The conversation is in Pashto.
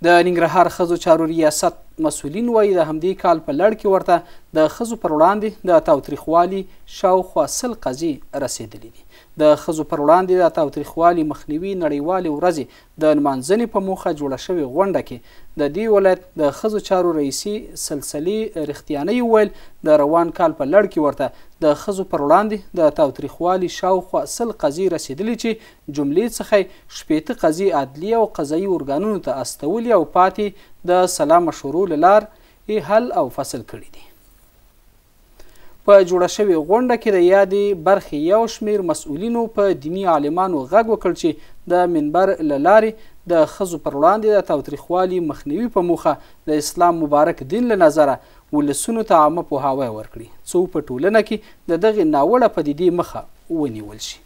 د ننګرهار ښځو چارو ریاست مسؤلین وایي د همدې کال په لړ کې ورته د ښځو پر وړاندې د تاوتریخوالي شاوخوا 100 قضیې رسېدلي دي. د ښځو پر وړاندې د تاوتریخوالي مخنیوي نړیوالې ورځې د نمانځنې په موخه جوړه شوې غونډه کې د دې ولایت د ښځو چارو رئیسي سلسلې رښتیانۍ وویل د روان کال په لړ کې ورته د ښځو پر وړاندې د تاوتریخوالي شاوخوا 100 قضیې رسېدلي چې جملې څخه 60 قضیې عدلي او قضایي ارګانونو ته استولي او پاتې د سلا مشورو له لارې حل او فصل کړي دي. په جوړه شوې غونډه کې د یادې برخې یو شمېر مسؤلینو په دیني عالمانو غږ وکړ چې د منبر له لارې د ښځو پر وړاندې د تاوتریخوالي مخنیوي په موخه د اسلام مبارک دین له نظره ولسونو ته عامه پوهاوی ورکړي څو په ټولنه کې د دغې ناوړه پدیدې مخه ونیول شي.